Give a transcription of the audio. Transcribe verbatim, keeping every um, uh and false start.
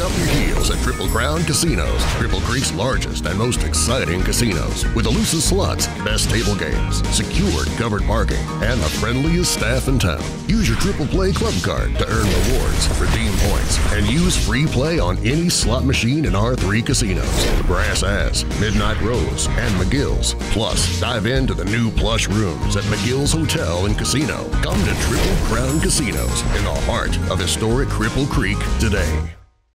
out your heels at Triple Crown Casinos, Cripple Creek's largest and most exciting casinos, with the loosest slots, best table games, secured covered parking, and the friendliest staff in town. Use your Triple Play Club card to earn rewards, redeem points, and use free play on any slot machine in our three casinos, Brass Ass, Midnight Rose, and McGill's. Plus, dive into the new plush rooms at McGill's Hotel and Casino. Come to Triple Crown Casinos in the heart of historic Cripple Creek today.